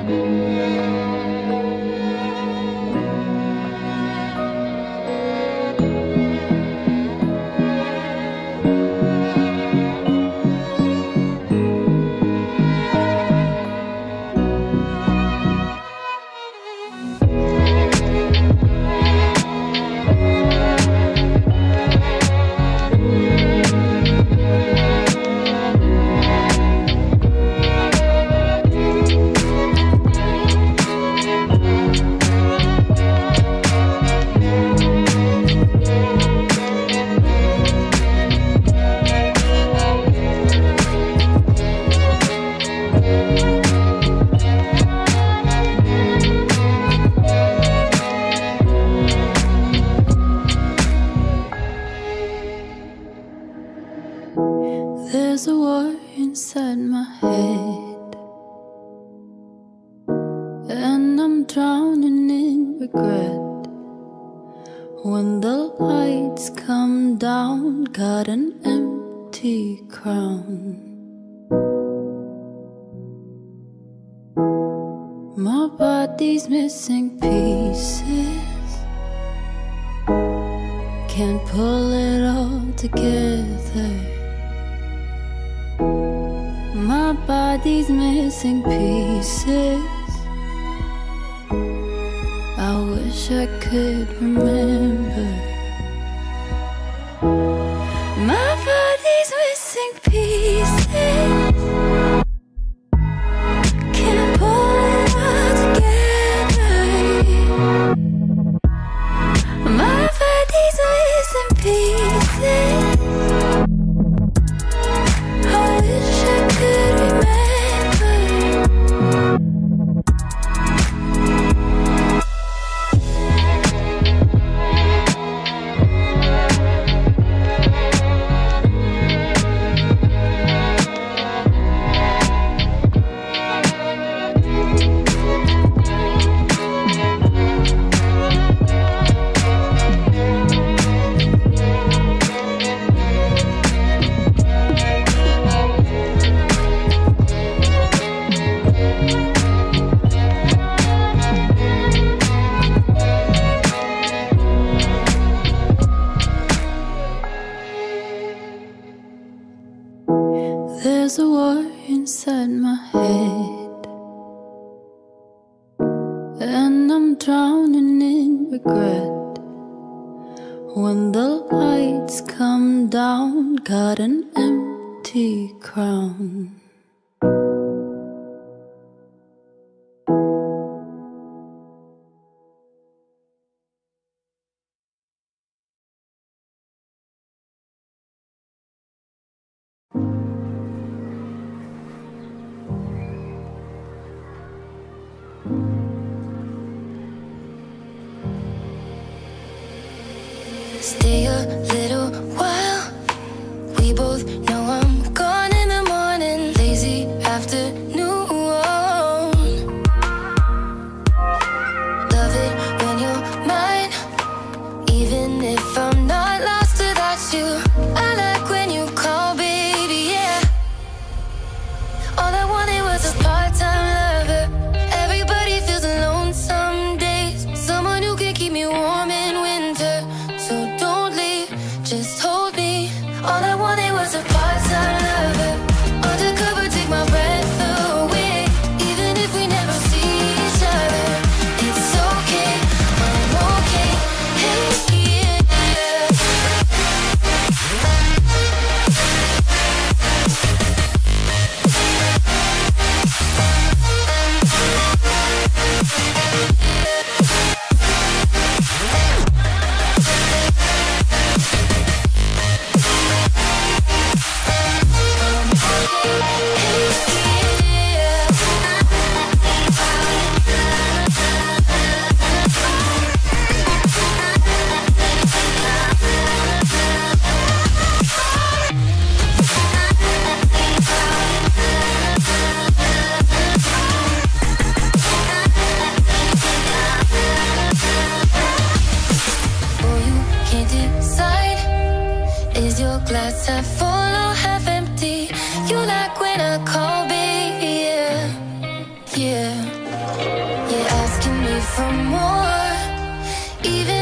There's a war inside my head, and I'm drowning in regret. When the lights come down, got an empty crown. My body's missing pieces, can't pull it all together. My body's missing pieces. I wish I could remember. My body's missing pieces, can't pull it all together. My body's missing pieces. I wish I could remember. There's a war inside my head, and I'm drowning in regret. When the lights come down, got an empty crown. Stay a little while. We both know I'm gone in the morning. Lazy afternoon. Love it when you're mine, even if I'm not lost without you. I like when you call, baby, yeah. All I wanted was a part-time lover. Everybody feels alone some days. Someone who can keep me warm in winter. So don't leave, You're asking me for more, even